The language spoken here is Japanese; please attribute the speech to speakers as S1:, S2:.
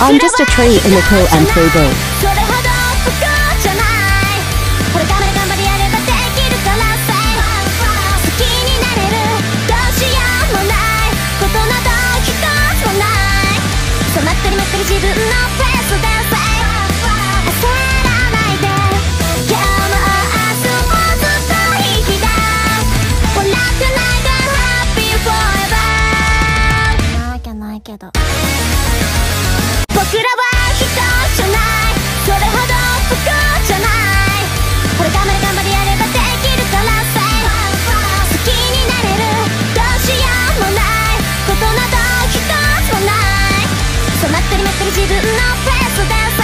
S1: I'm just a tree in the cool and 3D.
S2: それほど不幸じゃない。これ頑張れ頑張れやればできるからさ。好きになれるどうしようもないことなど一つもない。そうまったりまったり自分のペースでさ。焦らないで今日も明日もずっといい日だ。笑ってないで Happy Forever なわけないけど僕らは人じゃない。それほど不幸じゃない。これ頑張れ頑張れやればできるからさ。好きになれるどうしようもないことなど一つもない。そうまったりまったり自分のペースでさ。